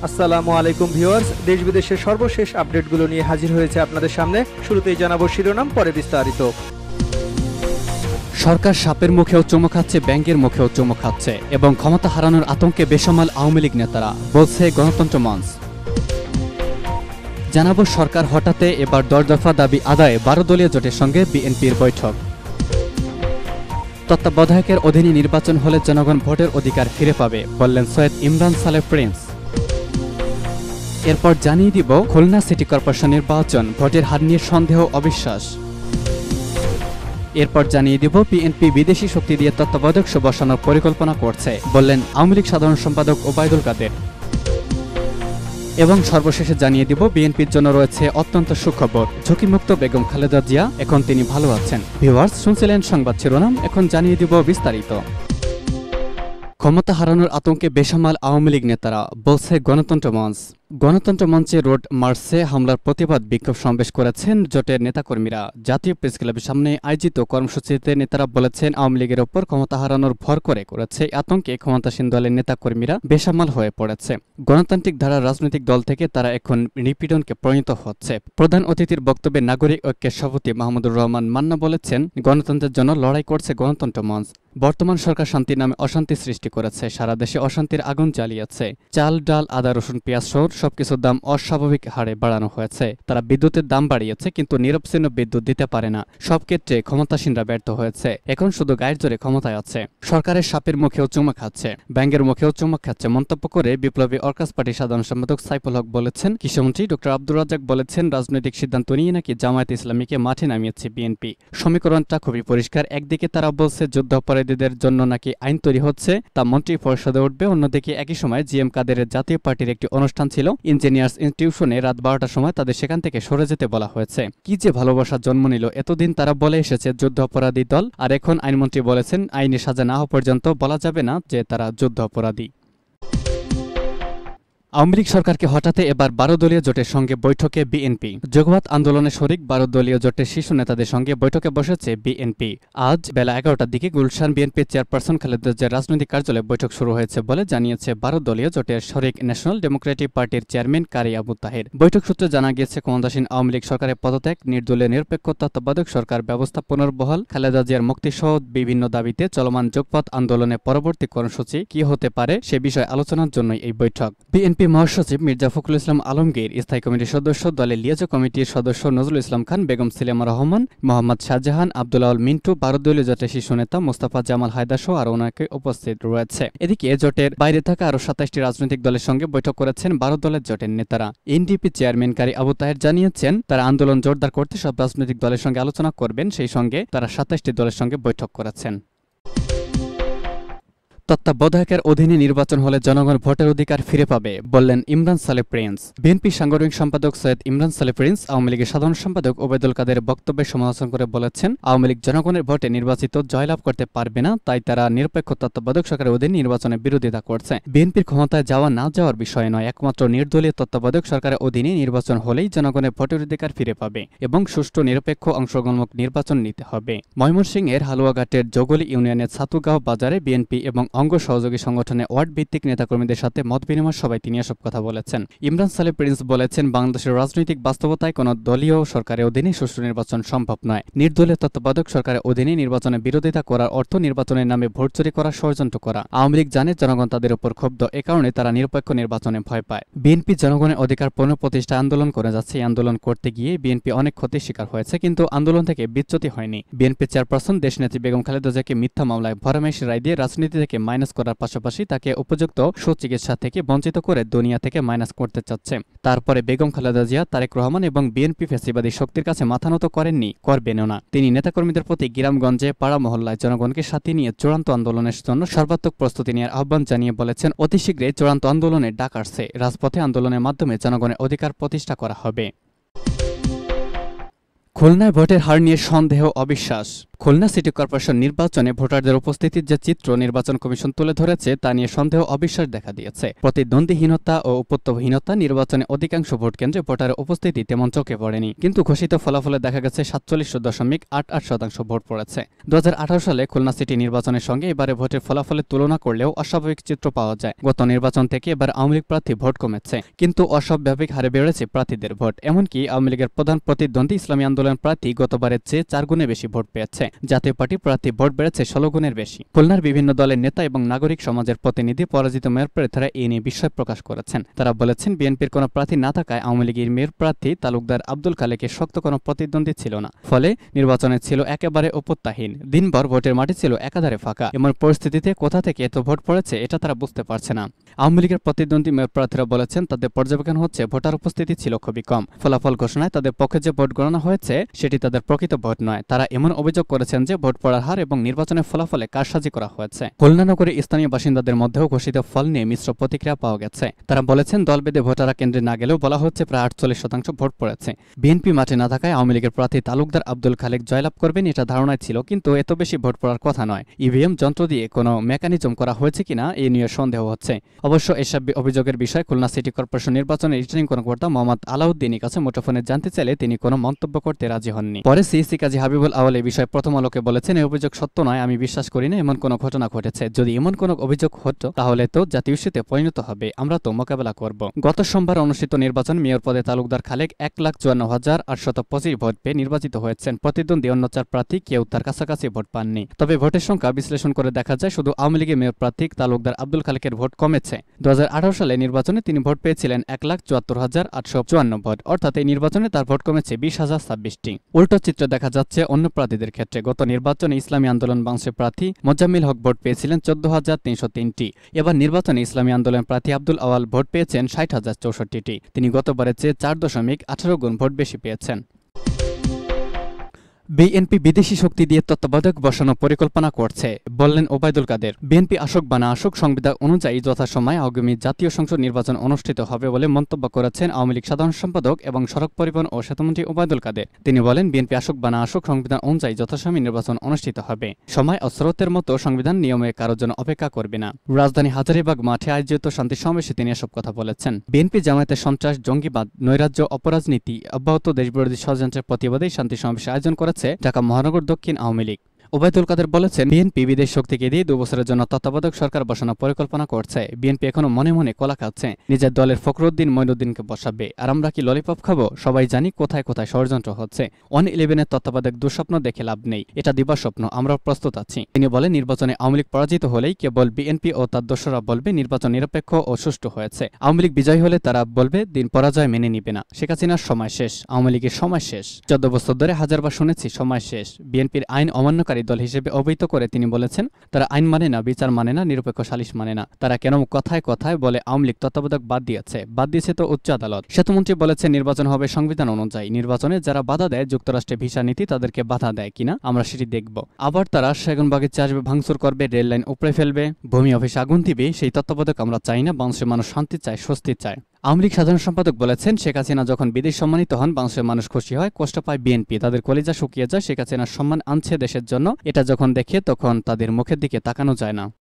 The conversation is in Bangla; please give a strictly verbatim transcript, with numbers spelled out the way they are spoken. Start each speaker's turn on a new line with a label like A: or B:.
A: আসসালামু আলাইকুম ভিউয়ার্স, দেশ বিদেশের সর্বশেষ আপডেটগুলো নিয়ে হাজির হয়েছে আপনাদের সামনে। শুরুতেই জানাবো শিরোনাম, পরে বিস্তারিত।
B: সরকার সাপের মুখেও চুমো খাচ্ছে, ব্যাংকের মুখেও চুমো খাচ্ছে এবং ক্ষমতা হারানোর আতঙ্কে বেসামাল আওয়ামী লীগ নেতারা, বলছে গণতন্ত্র মঞ্চ। জানাবো সরকার হঠাতে এবার দশ দফা দাবি আদায়ে বারো দলীয় জোটের সঙ্গে বিএনপির বৈঠক। তত্ত্বাবধায়কের অধীনে নির্বাচন হলে জনগণ ভোটের অধিকার ফিরে পাবে, বললেন সৈয়দ ইমরান সালে প্রিন্স। এরপর জানিয়ে দিব খুলনা সিটি কর্পোরেশন নির্বাচন, ভোটের হার নিয়ে সন্দেহ অবিশ্বাস। এরপর জানিয়ে দিব বিএনপি বিদেশি শক্তি দিয়ে তত্ত্বাবধায়ক বসানোর পরিকল্পনা করছে, বললেন আওয়ামী লীগ সাধারণ সম্পাদক ওবায়দুল কাদের। এবং সর্বশেষে জানিয়ে দিব বিএনপির জন্য রয়েছে অত্যন্ত সুখবর, ঝুঁকিমুক্ত বেগম খালেদা জিয়া, এখন তিনি ভালো আছেন। ভিউয়ার্স, শুনছিলেন সংবাদ শিরোনাম, এখন জানিয়ে দিব বিস্তারিত। ক্ষমতা হারানোর আতঙ্কে বেসামাল আওয়ামী লীগ নেতারা, বলছে গণতন্ত্র মঞ্চ। গণতন্ত্র মঞ্চে রোড মার্চে হামলার প্রতিবাদ বিক্ষোভ সমাবেশ করেছেন জোটের নেতাকর্মীরা। জাতীয় প্রেস ক্লাবের সামনে আয়োজিত কর্মসূচিতে নেতারা বলেছেন, আওয়ামী লীগের ওপর ক্ষমতা হারানোর ভর করে করেছে আতঙ্কে ক্ষমতাসীন দলের নেতাকর্মীরা বেসামাল হয়ে পড়েছে। গণতান্ত্রিক ধারার রাজনৈতিক দল থেকে তারা এখন নিপীড়নকে পরিণত হচ্ছে। প্রধান অতিথির বক্তব্যে নাগরিক ঐক্যের সভাপতি মাহমুদুর রহমান মান্না বলেছেন, গণতন্ত্রের জন্য লড়াই করছে গণতন্ত্র মঞ্চ। বর্তমান সরকার শান্তির নামে অশান্তি সৃষ্টি করেছে, সারা দেশে অশান্তির আগুন জ্বালিয়েছে। চাল, ডাল, আদা, রসুন, পেঁয়াজ সহ সবকিছুর দাম অস্বাভাবিক হারে বাড়ানো হয়েছে। তারা বিদ্যুতের দাম বাড়িয়েছে, কিন্তু নিরবচ্ছিন্ন বিদ্যুৎ দিতে পারে না। সব ক্ষেত্রে ক্ষমতাসীনরা ব্যর্থ হয়েছে, এখন শুধু গায়ের জোরে ক্ষমতায় আছে। সরকারের সাপের মুখেও চুমা খাচ্ছে, ব্যাংকের মুখেও চুমা খাচ্ছে মন্তব্য করে বিপ্লবী ওয়ার্কার্স পার্টির সাধারণ সম্পাদক সাইফুল হক বলেছেন। কৃষিমন্ত্রী ডক্টর আব্দুর রাজ্জাক বলেছেন, রাজনৈতিক সিদ্ধান্ত নিয়ে নাকি জামায়াত ইসলামীকে মাঠে নামিয়েছে বিএনপি। সমীকরণটা খুবই পরিষ্কার। একদিকে তারা বলছে যুদ্ধাপরাধীদের জন্য নাকি আইন তৈরি হচ্ছে, তা মন্ত্রী পরিষদে উঠবে। অন্যদিকে একই সময় জি এম কাদেরের জাতীয় পার্টির একটি অনুষ্ঠান ছিল ইঞ্জিনিয়ার্স ইনস্টিটিউশনে, রাত বারোটার সময় তাদের সেখান থেকে সরে যেতে বলা হয়েছে। কি যে ভালোবাসা জন্ম নিল। এতদিন তারা বলে এসেছে যুদ্ধ অপরাধী দল, আর এখন আইনমন্ত্রী বলেছেন আইনি সাজা না হওয়া পর্যন্ত বলা যাবে না যে তারা যুদ্ধ অপরাধী। আওয়ামী লীগ সরকারকে হঠাতে এবার বারো দলীয় জোটের সঙ্গে বৈঠকে বিএনপি। যোগবাদ আন্দোলনে শরিক বারো দলীয় জোটের শীর্ষ নেতাদের সঙ্গে বৈঠকে বসেছে বিএনপি। আজ বেলা এগারোটার দিকে গুলশান বিএনপির চেয়ারপারসন খালেদা জিয়ার রাজনৈতিক কার্যালয়ে বৈঠক শুরু হয়েছে বলে জানিয়েছে বারো দলীয় জোটের শরিক ন্যাশনাল ডেমোক্রেটিক পার্টির চেয়ারম্যান কারি আবু তাহের। বৈঠক সূত্রে জানা গিয়েছে, ক্ষমতাসীন আওয়ামী লীগ সরকারের পদত্যাগ, নির্দলীয় নিরপেক্ষ তত্ত্বাবধায়ক সরকার ব্যবস্থা পুনর্বহাল, খালেদা জিয়ার মুক্তিসহ বিভিন্ন দাবিতে চলমান যোগপথ আন্দোলনের পরবর্তী কর্মসূচি কি হতে পারে সে বিষয়ে আলোচনার জন্যই এই বৈঠক। বিএনপি মহাসচিব মির্জা ফখরুল ইসলাম আলমগীর, স্থায়ী কমিটির সদস্য, দলের লিয়াজো কমিটির সদস্য নজরুল ইসলাম খান, বেগম সিলেমা রহমান, মোহাম্মদ শাহজাহান, আব্দুল আউল মিন্টু, ভারত দলীয় জোটের শীর্ষ নেতা মোস্তাফা জামাল হায়দার সহ আরও অনেকে উপস্থিত রয়েছে। এদিকে জোটের বাইরে থাকা আরও সাতাশটি রাজনৈতিক দলের সঙ্গে বৈঠক করেছেন বারো দলের জোটের নেতারা। এনডিপি চেয়ারম্যান কারি আবু তাহের জানিয়েছেন, তারা আন্দোলন জোরদার করতে সব রাজনৈতিক দলের সঙ্গে আলোচনা করবেন। সেই সঙ্গে তারা সাতাশটি দলের সঙ্গে বৈঠক করেছেন। তত্ত্বাবধায়কের অধীনে নির্বাচন হলে জনগণ ভোটের অধিকার ফিরে পাবে, বললেন ইমরান সালে প্রিন্স। বিএনপি সাংগঠনিক সম্পাদক সৈয়দ ইমরান সালে প্রিন্স আওয়ামী লীগের সাধারণ সম্পাদক ওবায়দুল কাদের বক্তব্যের সমালোচনা করে বলেছেন, আওয়ামী লীগ জনগণের ভোটে নির্বাচিত জয়লাভ করতে পারবে না, তাই তারা নিরপেক্ষ তত্ত্বাবধায়ক সরকারের অধীনে নির্বাচনের বিরোধিতা করছে। বিএনপির ক্ষমতায় যাওয়া না যাওয়ার বিষয় নয়, একমাত্র নির্দলীয় তত্ত্বাবধায়ক সরকারের অধীনে নির্বাচন হলেই জনগণের ভোটের অধিকার ফিরে পাবে এবং সুষ্ঠু নিরপেক্ষ অংশগ্রহণমূলক নির্বাচন নিতে হবে। ময়মনসিংহের হালুয়াঘাটের জগলি ইউনিয়নের ছাতুগাঁও বাজারে বিএনপি এবং অঙ্গ সহযোগী সংগঠনে ওয়ার্ড ভিত্তিক নেতাকর্মীদের সাথে মত বিনিময় সভায় তিনি এসব কথা বলেছেন। ইমরান সালে প্রিন্স বলেছেন, বাংলাদেশের রাজনৈতিক বাস্তবতায় কোনো দলীয় সরকারের অধীনে সুষ্ঠু নির্বাচন সম্ভব নয়। নির্দলীয় তত্ত্বাবধায়ক সরকারের অধীনে নির্বাচনের বিরোধিতা করার অর্থ নির্বাচনের নামে ভোট চুরি করা, ষড়যন্ত্র করা। আওয়ামী লীগ জানে জনগণ তাদের উপর ক্ষুব্ধ, এ কারণে তারা নিরপেক্ষ নির্বাচনে ভয় পায়। বিএনপি জনগণের অধিকার পুনঃপ্রতিষ্ঠা আন্দোলন করে যাচ্ছে। এই আন্দোলন করতে গিয়ে বিএনপি অনেক ক্ষতির শিকার হয়েছে, কিন্তু আন্দোলন থেকে বিচ্যুতি হয়নি। বিএনপি চেয়ারপারসন দেশনেত্রী বেগম খালেদা জিয়াকে মিথ্যা মামলায় ভরামেশ রায় দিয়ে রাজনীতি থেকে মাইনাস করার পাশাপাশি তাকে উপযুক্ত সুচিকিৎসা থেকে বঞ্চিত করে দুনিয়া থেকে মাইনাস করতে চাচ্ছে। তারপরে বেগম খালেদা জিয়া, তারেক রহমান এবং বিএনপি ফ্যাসিবাদী শক্তির কাছে মাথা নত করেননি, করবেনও না। তিনি নেতাকর্মীদের প্রতি গ্রামগঞ্জে, পাড়া মহল্লায় জনগণকে সাথে নিয়ে চূড়ান্ত আন্দোলনের জন্য সর্বাত্মক প্রস্তুতি নেওয়ার আহ্বান জানিয়ে বলেছেন, অতি শীঘ্রই চূড়ান্ত আন্দোলনের ডাক আসছে। রাজপথে আন্দোলনের মাধ্যমে জনগণের অধিকার প্রতিষ্ঠা করা হবে। খুলনায় ভোটের হার নিয়ে সন্দেহ অবিশ্বাস। খুলনা সিটি কর্পোরেশন নির্বাচনে ভোটারদের উপস্থিতির যে চিত্র নির্বাচন কমিশন তুলে ধরেছে তা নিয়ে সন্দেহ অবিশ্বাস দেখা দিয়েছে। প্রতিদ্বন্দ্বীহীনতা ও উপত্যহীনতা নির্বাচনে অধিকাংশ ভোট কেন্দ্রে ভোটারের উপস্থিতি তেমন চোখে পড়েনি, কিন্তু ঘোষিত ফলাফলে দেখা গেছে সাতচল্লিশ দশমিক আট আট শতাংশ ভোট পড়েছে। দু হাজার আঠারো সালে খুলনা সিটি নির্বাচনের সঙ্গে এবারে ভোটের ফলাফলের তুলনা করলেও অস্বাভাবিক চিত্র পাওয়া যায়। গত নির্বাচন থেকে এবার আওয়ামী লীগ প্রার্থী ভোট কমেছে, কিন্তু অস্বাভাবিক হারে বেড়েছে প্রার্থীদের ভোট। এমনকি আওয়ামী লীগের প্রধান প্রতিদ্বন্দ্বী ইসলামী আন্দোলন প্রার্থী গতবারের চেয়ে চার গুণে বেশি ভোট পেয়েছে। জাতীয় পার্টি প্রার্থী ভোট বেড়েছে ষোলো গুণের বেশি। খুলনার বিভিন্ন দলের নেতা এবং নাগরিক সমাজের প্রতিনিধি পরাজিত মেয়র প্রার্থীরা এ নিয়ে বিস্ময় প্রকাশ করেছেন। তারা বলেছেন, বিএনপির কোনো প্রার্থী না থাকায় আওয়ামী লীগের মেয়র প্রার্থী তালুকদার আব্দুল খালেকের শক্ত কোনো প্রতিদ্বন্দ্বী ছিল না, ফলে নির্বাচনে ছিল একেবারে উপত্যাহীন। দিনভর ভোটের মাটি ছিল একাধারে ফাঁকা। এমন পরিস্থিতিতে কোথা থেকে এত ভোট পড়েছে এটা তারা বুঝতে পারছে না। আওয়ামী লীগের প্রতিদ্বন্দ্বী মেয়র প্রার্থীরা বলেছেন, তাদের পর্যবেক্ষণ হচ্ছে ভোটার উপস্থিতি ছিল খুবই কম। ফলাফল ঘোষণায় তাদের পক্ষে যে ভোট গণনা হয়েছে সেটি তাদের প্রকৃত ভোট নয়। তারা এমন অভিযোগ করেছেন যে ভোট পড়ার হার এবং নির্বাচনের ফলাফলে কারসাজি করা হয়েছে। খুলনা নগরে স্থানীয় বাসিন্দাদের মধ্যেও ঘোষিত ফল নিয়ে মিশ্র প্রতিক্রিয়া পাওয়া গেছে। তারা বলেছেন, দলবেঁধে ভোটাররা কেন্দ্রে না গেলেও বলা হচ্ছে প্রায় আটচল্লিশ শতাংশ ভোট পড়েছে। বিএনপি মাঠে না থাকায় আওয়ামী লীগের প্রার্থী তালুকদার আব্দুল খালেক জয়লাভ করবেন এটা ধারণায় ছিল, কিন্তু এত বেশি ভোট পড়ার কথা নয়। ইভিএম যন্ত্র দিয়ে কোনো মেকানিজম করা হয়েছে কিনা এ নিয়ে সন্দেহ হচ্ছে। অবশ্য এসব অভিযোগের বিষয়ে খুলনা সিটি কর্পোরেশন নির্বাচনের রিটার্নিং কর্মকর্তা মোহাম্মদ আলাউদ্দিনের কাছে মুঠোফোনে জানতে চাইলে তিনি কোনো মন্তব্য করতে রাজি হননি। পরে সিইসি কাজী হাবিবুল আওয়াল এই বিষয়ে প্রথম আলোকে বলেছেন, এই অভিযোগ সত্য নয়, আমি বিশ্বাস করি না এমন কোনো ঘটনা ঘটেছে। যদি এমন কোনো অভিযোগ হতো তাহলে তো জাতীয় ইস্যুতে পরিণত হবে, আমরা তো মোকাবেলা করব। গত সোমবার অনুষ্ঠিত নির্বাচন মেয়র পদে তালুকদার খালেক এক লাখ চুয়ান্ন হাজার আটশত পঁচিশ ভোট পেয়ে নির্বাচিত হয়েছেন। প্রতিদ্বন্দ্বী অন্য চার প্রার্থী কেউ তার কাছাকাছি ভোট পাননি। তবে ভোটের সংখ্যা বিশ্লেষণ করে দেখা যায় শুধু আওয়ামী লীগের মেয়র প্রার্থী তালুকদার আব্দুল খালেকের ভোট কমেছে। দু হাজার আঠারো সালে নির্বাচনে তিনি ভোট পেয়েছিলেন এক লাখ চুয়াত্তর হাজার আটশো চুয়ান্ন ভোট, অর্থাৎ এই নির্বাচনে তার ভোট কমেছে বিশ হাজার ছাব্বিশটি। উল্টো চিত্র দেখা যাচ্ছে অন্য প্রার্থীদের ক্ষেত্রে। গত নির্বাচনে ইসলামী আন্দোলন বাংলাদেশের প্রার্থী মোজাম্মিল হক ভোট পেয়েছিলেন চোদ্দ হাজার তিনশো তিনটি। এবার নির্বাচনে ইসলামী আন্দোলন প্রার্থী আব্দুল আওয়াল ভোট পেয়েছেন ষাট হাজার চৌষট্টিটি। তিনি গতবারের চেয়ে চার দশমিক আঠারো গুণ ভোট বেশি পেয়েছেন। বিএনপি বিদেশি শক্তি দিয়ে তত্ত্বাবধায়ক বসানোর পরিকল্পনা করছে, বললেন ওবায়দুল কাদের। বিএনপি আসুক বা না আসুক, সংবিধান অনুযায়ী যথাসময়ে আগামী জাতীয় সংসদ নির্বাচন অনুষ্ঠিত হবে বলে মন্তব্য করেছেন আওয়ামী লীগ সাধারণ সম্পাদক এবং সড়ক পরিবহন ও সেতুমন্ত্রী ওবায়দুল কাদের। তিনি বলেন, বিএনপি আসুক বা না আসুক, সংবিধান অনুযায়ী যথাসময়ে নির্বাচন অনুষ্ঠিত হবে। সময় ও স্রোতের মতো সংবিধান নিয়মে কারোর জন্য অপেক্ষা করবে না। রাজধানী হাজারীবাগ মাঠে আয়োজিত শান্তি সমাবেশে তিনি এসব কথা বলেছেন। বিএনপি জামায়াতের সন্ত্রাস, জঙ্গিবাদ, নৈরাজ্য, অপরাজনীতি অব্যাহত দেশবিরোধী ষড়যন্ত্রের প্রতিবাদেই শান্তি সমাবেশ আয়োজন করেছে ঢাকা মহানগর দক্ষিণ আওয়ামী লীগ। ওবায়দুল কাদের বলেছেন, বিএনপি বিদেশ শক্তিকে দিয়ে দুবছরের জন্য তত্ত্বাবধায়ক সরকার বসানোর পরিকল্পনা করছে। বিএনপি এখনো মনে মনে কলা খাচ্ছে, নিজের দলের ফখরুদ্দিন মঈনুদ্দিনকে বসাবে। আর আমরা কি ললিপপ খাবো? সবাই জানি কোথায় কোথায় ষড়যন্ত্র হচ্ছে। ওয়ান ইলেভেনের তত্ত্বাবধায়ক দুঃস্বপ্ন দেখে লাভ নেই, এটা দিবা স্বপ্ন, আমরাও প্রস্তুত আছি। তিনি বলেন, নির্বাচনে আওয়ামী লীগ পরাজিত হলেই কেবল বিএনপি ও তার দোসররা বলবে নির্বাচন নিরপেক্ষ ও সুষ্ঠু হয়েছে। আওয়ামী লীগ বিজয় হলে তারা বলবে দিন পরাজয় মেনে নিবে না। শেখ হাসিনার সময় শেষ, আওয়ামী লীগের সময় শেষ। চোদ্দ বছর ধরে হাজারবার শুনেছি সময় শেষ। বিএনপির আইন অমান্যকারী দল হিসেবে অবহিত করে তিনি বলেছেন, তারা আইন মানে না, বিচার মানে না, নিরপেক্ষ সালিশ মানে না। তারা কেন কথায় কথায় বলে আওয়ামী লীগ তত্ত্বাবধায়ক বাদ দিয়েছে, বাদ দিয়েছে তো উচ্চ আদালত। সেতুমন্ত্রী বলেছেন, নির্বাচন হবে সংবিধান অনুযায়ী। নির্বাচনে যারা বাধা দেয়, যুক্তরাষ্ট্রের ভিসা নীতি তাদেরকে বাধা দেয় কিনা আমরা সেটি দেখব। আবার তারা সেগুনবাগিচে আসবে, ভাঙচুর করবে, রেল লাইন উপড়ে ফেলবে, ভূমি অফিসে আগুন দিবে। সেই তত্ত্বাবধায়ক আমরা চাই না। বাংলাদেশের মানুষ শান্তি চায়, স্বস্তি চায়। আওয়ামী লীগ সাধারণ সম্পাদক বলেছেন, শেখ হাসিনা যখন বিদেশ সম্মানিত হন, বাংলাদেশের মানুষ খুশি হয়, কষ্ট পায় বিএনপি। তাদের কলিজা শুকিয়ে যায়। শেখ হাসিনার সম্মান আনছে দেশের জন্য, এটা যখন দেখে তখন তাদের মুখের দিকে তাকানো যায় না।